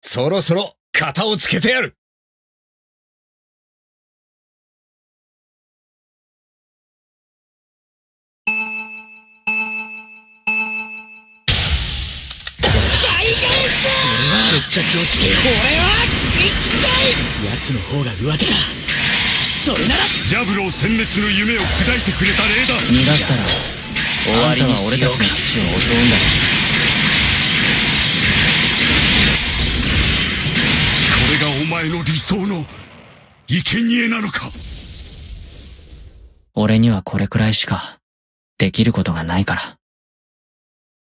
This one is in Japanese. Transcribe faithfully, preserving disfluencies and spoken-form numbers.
そろそろ型をつけてやる。 大返しだ。俺は決着をつけよう。俺は行きたい。奴の方が上手か。それならジャブロー殲滅の夢を砕いてくれた霊だ。 逃がしたら終わりにしようか。あんたは俺たちの基地を襲うんだ。 これがお前の理想の生贄なのか。 俺にはこれくらいしかできることがないから。